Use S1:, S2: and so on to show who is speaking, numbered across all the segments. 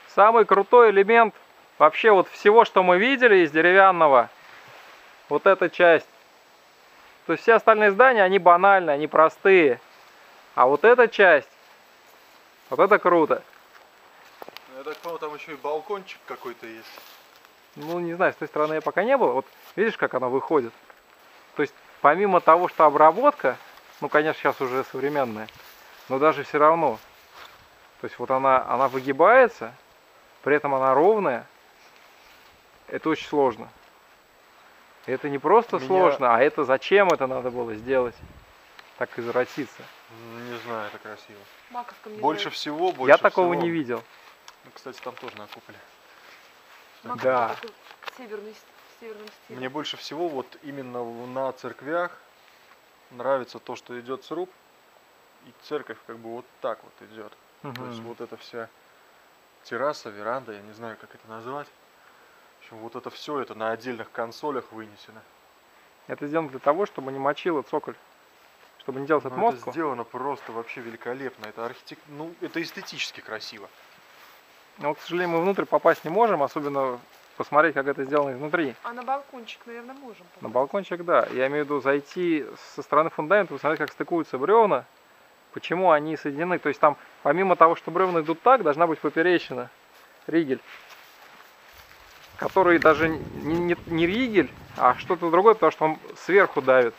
S1: Самый крутой элемент вообще вот всего, что мы видели из деревянного, вот эта часть. То есть все остальные здания, они банальные, они простые. А вот эта часть, вот это круто.
S2: Я так понял, там еще и балкончик какой-то есть.
S1: Ну, не знаю, с той стороны я пока не был. Вот видишь, как оно выходит? То есть, помимо того, что обработка, ну, конечно, сейчас уже современная, но даже все равно. То есть, вот она выгибается, при этом она ровная. Это очень сложно. Это не просто сложно, а это зачем это надо было сделать? Так извратиться.
S2: Не знаю, это красиво.
S3: Маковка мне
S2: Больше
S3: нравится.
S2: всего, больше
S1: Я такого
S2: всего.
S1: не видел.
S2: Ну, кстати, там тоже на куполе.
S3: Маковка
S1: Да.
S3: такой в северном стиле.
S2: Мне больше всего вот именно на церквях нравится то, что идет сруб, и церковь как бы вот так вот идет. То есть вот эта вся терраса, веранда, я не знаю, как это назвать. В общем, вот это все это на отдельных консолях вынесено.
S1: Это сделано для того, чтобы не мочило цоколь. Чтобы не делать
S2: Но
S1: отмотку.
S2: это сделано просто вообще великолепно. Это ну, это эстетически красиво.
S1: Но, к сожалению, мы внутрь попасть не можем, особенно посмотреть, как это сделано изнутри.
S3: А на балкончик, наверное, можем.
S1: На балкончик, да. Я имею в виду зайти со стороны фундамента, посмотреть, как стыкуются бревна, почему они соединены. То есть там, помимо того, что бревна идут так, должна быть поперечина, ригель. Который даже не ригель, а что-то другое, потому что он сверху давит.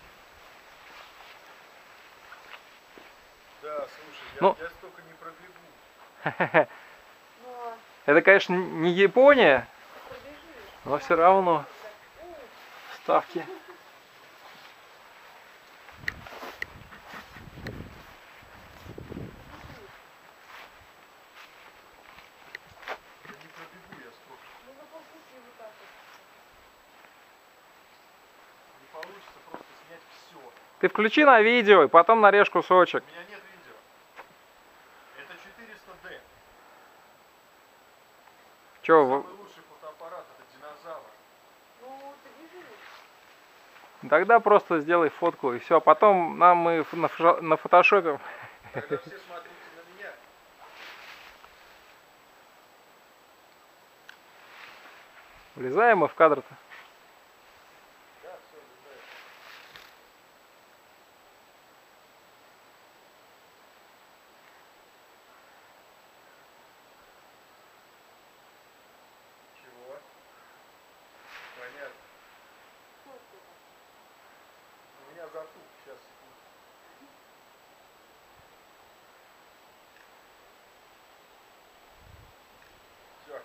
S2: Да, слушай,
S1: Ну,
S2: я столько не пробегу.
S1: это, конечно, не Япония, но все равно ставки.
S2: Не пробегу я столько. Не получится просто снять все.
S1: Ты включи на видео и потом нарежь кусочек.
S2: У меня нет видео. Это 400D.
S1: Че,
S2: Самый лучший фотоаппарат, это динозавр.
S3: Ну, ты не живешь.
S1: тогда просто сделай фотку и все. Потом нам мы на фотошопе.
S2: Тогда все смотрите на меня.
S1: Влезаем мы в кадр-то.
S2: Да, все, влезает. Чего? Понятно. У меня затуп, сейчас, секунду. Все.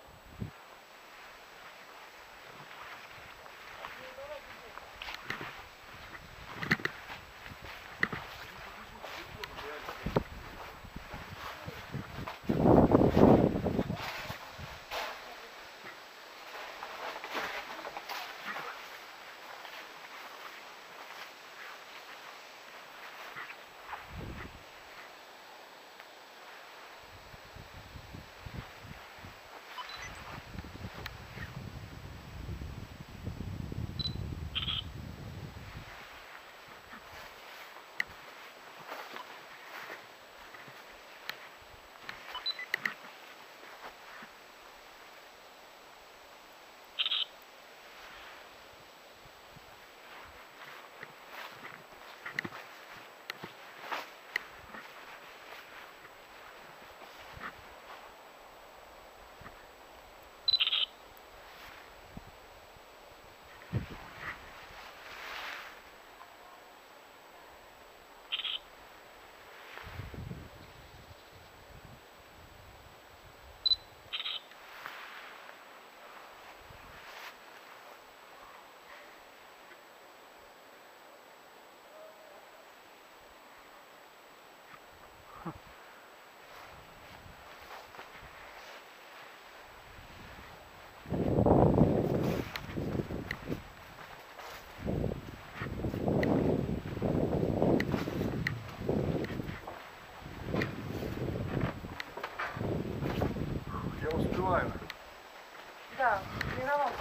S2: Я успеваю.
S3: Да, тренировался.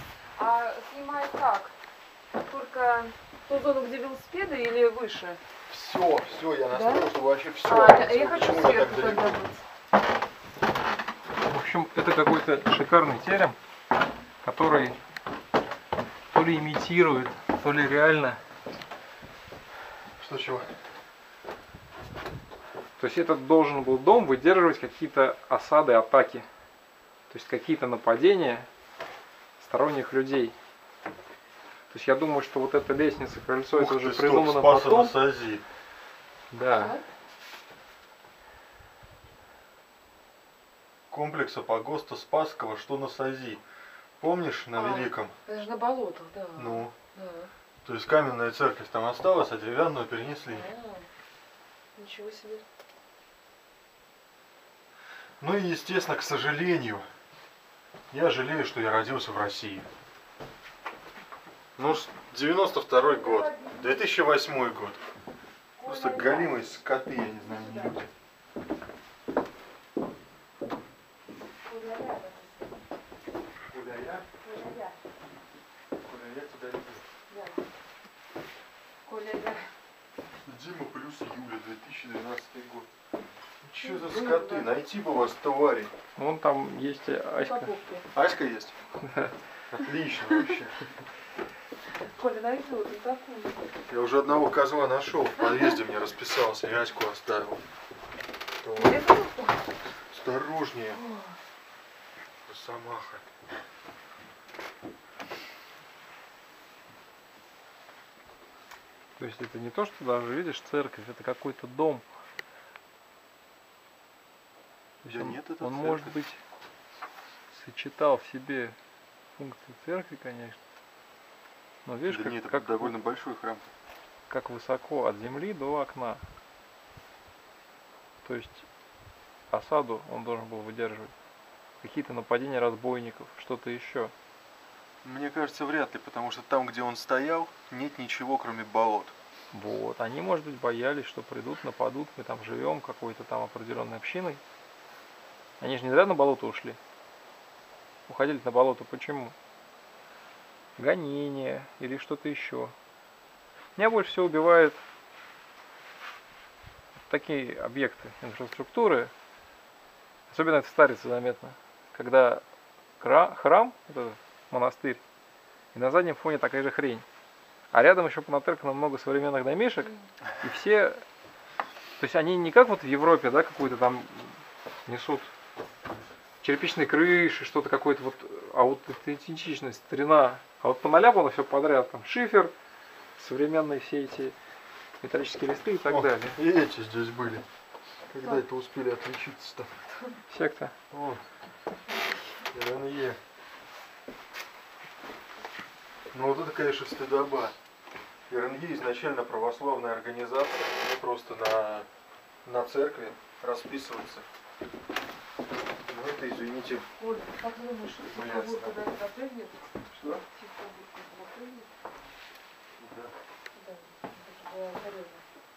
S3: А снимает как? Только ту зону, где велосипеды, или выше?
S2: Все, я настроил, чтобы вообще все.
S3: Я хочу сверху тогда быть.
S1: В общем, это какой-то шикарный терем, который то ли имитирует, то ли реально.
S2: Что чего?
S1: То есть этот должен был дом выдерживать какие-то осады, атаки. То есть какие-то нападения сторонних людей. То есть я думаю, что вот эта лестница, крыльцо, это уже придумано потом. Да.
S2: Комплекса погоста Спасского, что на Сози. Помнишь, на Великом?
S3: Это же на болотах, да.
S2: Ну.
S3: Да.
S2: То есть каменная церковь там осталась, а деревянную перенесли.
S3: Ничего себе.
S2: Ну и естественно, к сожалению, я жалею, что я родился в России. Ну, 92-й год, 2008 год. Просто голимые скоты, я не знаю, не люди. Дима плюс Юля, 2012 год. Что за скоты? Найти бы вас, твари.
S1: Вон там есть Аська.
S2: Аська есть? Отлично вообще.
S3: Коля, найду вот такую.
S2: Я уже одного козла нашел, в подъезде мне расписался, я Аську оставил. Осторожнее. Росомаха.
S1: То есть это не то, что даже видишь церковь, это какой-то дом. То есть
S2: Да
S1: он,
S2: нет, это
S1: он
S2: церковь.
S1: может быть сочетал в себе функции церкви, конечно. Но видишь,
S2: Да нет, это
S1: как
S2: довольно большой храм.
S1: как высоко от земли до окна. То есть осаду он должен был выдерживать. Какие-то нападения разбойников, что-то еще.
S2: Мне кажется, вряд ли, потому что там, где он стоял, нет ничего, кроме болот.
S1: Вот. Они, может быть, боялись, что придут, нападут, мы там живем какой-то там определенной общиной. Они же не зря на болото ушли. Уходили на болото почему? Гонения или что-то еще. Меня больше всего убивают такие объекты инфраструктуры, особенно это в Старице заметно, когда храм, это монастырь, и на заднем фоне такая же хрень. А рядом еще понатыркано много современных домишек, и все, то есть они не как вот в Европе, да, какую-то там несут черепичные крыши, что-то какое-то вот, а вот аутентичность, старина, а вот поналяпано все подряд, там шифер, современные все эти металлические листы и так далее.
S2: И эти здесь были. Когда это успели отличиться-то?
S1: Секта.
S2: О, РНЕ. Ну вот это, конечно, стыдоба. РНЕ изначально православная организация, просто на церкви расписывается. Ну это, извините.
S3: Оль, как думаешь, силковой когда запрыгнет?
S2: Что?
S3: Силковой когда запрыгнет?
S2: Да.
S3: Да, это была царевна.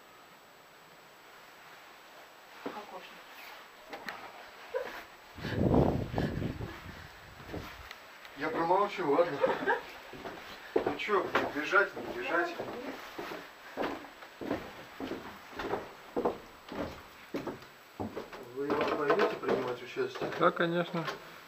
S3: Кокошник.
S2: Я промолчу, ладно? Ну чё, бежать, не бежать? Вы пойдете принимать участие?
S1: Да, конечно.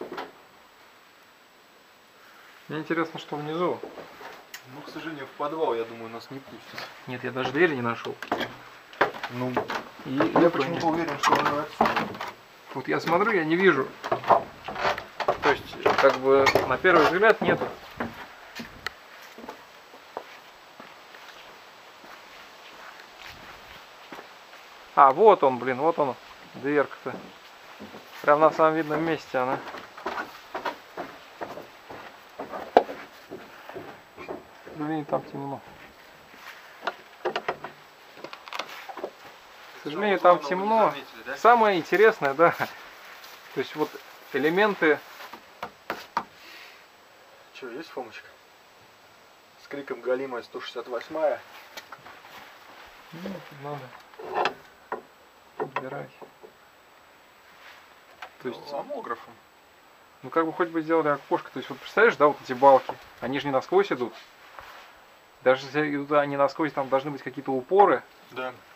S1: Мне интересно, что внизу.
S2: Ну, к сожалению, в подвал, я думаю, нас не пустят.
S1: Нет, я даже двери не нашел.
S2: Ну,
S1: И
S2: я почему-то уверен, что она отсюда.
S1: вот я смотрю, я не вижу. То есть, как бы, на первый взгляд нету. А, вот он, блин, вот он, дверка-то. Прям на самом видном месте она. Блин, там темно. К сожалению, там темно. Самое интересное, да. То есть вот элементы.
S2: Че, есть Фомочка? С криком «Галимая 168-я».
S1: Ну, надо убирать. То есть,
S2: Аммографом.
S1: ну как бы хоть бы сделали окошко. То есть вот представляешь, да, вот эти балки, они же не насквозь идут. Даже если идут они насквозь, там должны быть какие-то упоры.
S2: Да.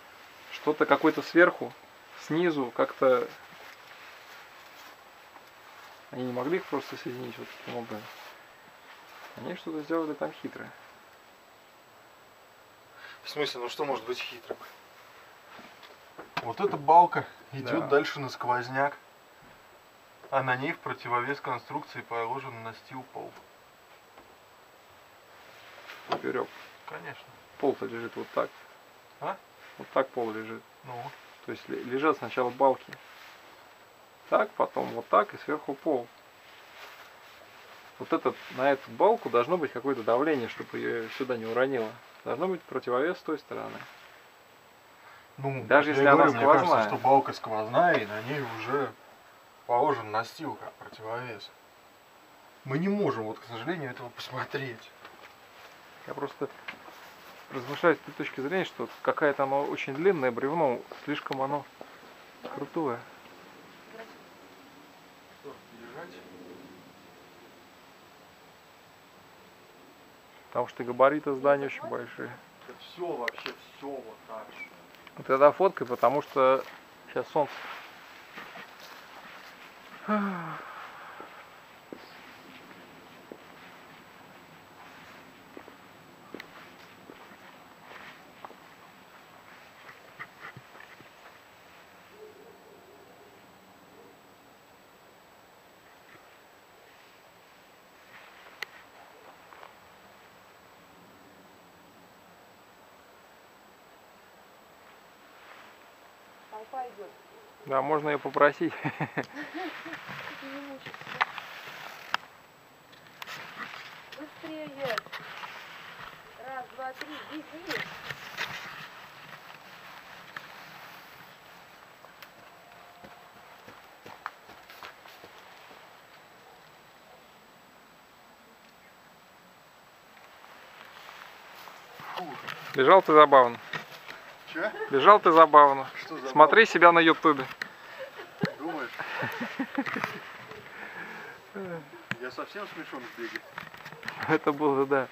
S1: что-то какое-то сверху, снизу, как-то... Они не могли их просто соединить вот таким образом. Они что-то сделали там хитрое.
S2: В смысле, ну что может быть хитрым? Вот эта балка идет
S1: Да.
S2: дальше на сквозняк, а на ней в противовес конструкции положен настил пол.
S1: Поперек.
S2: Конечно.
S1: Пол-то лежит вот так.
S2: А?
S1: Вот так пол лежит.
S2: Ну,
S1: То есть лежат сначала балки. Так, потом вот так и сверху пол. Вот этот, на эту балку должно быть какое-то давление, чтобы ее сюда не уронило. Должно быть противовес с той стороны.
S2: ну
S1: Даже
S2: я
S1: если
S2: и
S1: она
S2: говорю, мне кажется,
S1: сквозная.
S2: что балка сквозная, и на ней уже положен настил как противовес. Мы не можем, вот, к сожалению, этого посмотреть.
S1: Я просто размышляю с той точки зрения, что какая-то оно очень длинное бревно, слишком оно крутое. Потому что габариты здания очень большие.
S2: Все вообще, все вот так.
S1: Вот тогда фоткай, потому что сейчас солнце.
S3: Толпа идет.
S1: Да, можно ее попросить.
S3: Не мучайся. Быстрее. Раз, два, три, беги.
S1: Лежал ты забавно.
S2: Че?
S1: Лежал ты забавно.
S2: Что за
S1: Смотри себя на ютубе.
S2: Думаешь? Я совсем смешон в беге.
S1: Это было, да.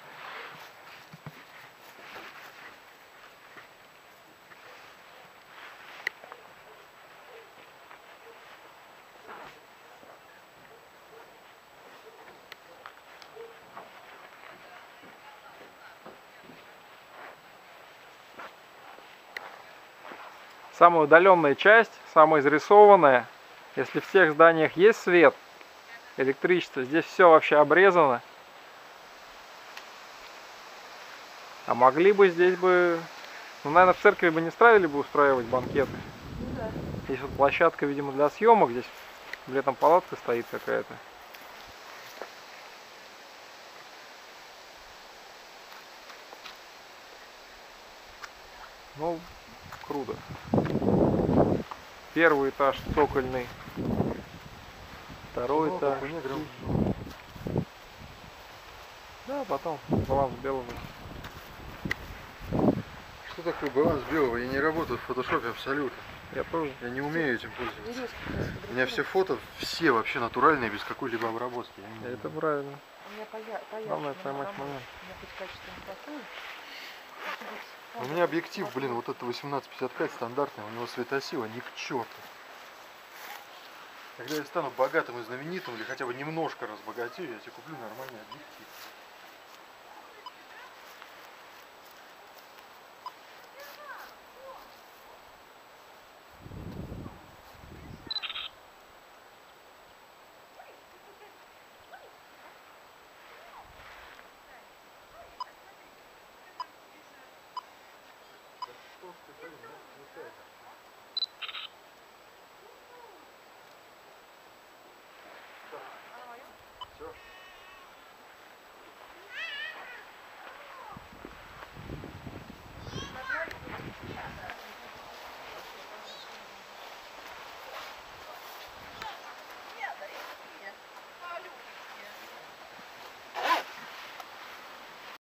S1: Самая удаленная часть, самая изрисованная. Если в всех зданиях есть свет, электричество, здесь все вообще обрезано. А могли бы здесь бы... Ну, наверное, в церкви бы не строили бы устраивать банкеты.
S3: Ну да.
S1: Здесь вот площадка, видимо, для съемок. Здесь летом палатка стоит какая-то. Ну, круто. Первый этаж цокольный. Второй этаж. Да, потом баланс белого.
S2: Что такое баланс белого? Я не работаю в фотошопе абсолютно.
S1: Я тоже.
S2: Я не умею этим пользоваться.
S3: Берешь как раз
S2: У меня все фото, все вообще натуральные, без какой-либо обработки. Я не умею.
S1: Это правильно.
S3: У меня поярче.
S1: Главное поймать момент.
S3: У меня хоть качество неплохое.
S2: У меня объектив, блин, вот это 18-55 стандартный, у него светосила ни к черту. Когда я стану богатым и знаменитым, или хотя бы немножко разбогатею, я тебе куплю нормальный объектив.